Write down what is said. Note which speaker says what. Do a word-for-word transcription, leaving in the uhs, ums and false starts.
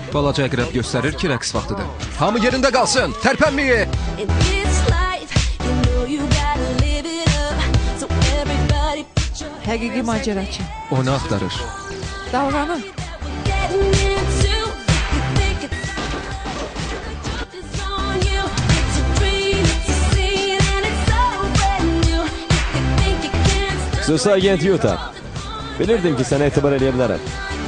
Speaker 1: Balaca əqrəb göstərir ki, rəqs vaxtıdır. Hamı yerində qalsın, tərpənməyin.
Speaker 2: Həqiqi macəraçı.
Speaker 1: O nə axtarır?
Speaker 2: Dalğanı.
Speaker 3: Xüsusi agent Yuta. Bilirdim ki, sənə etibar edə bilərəm.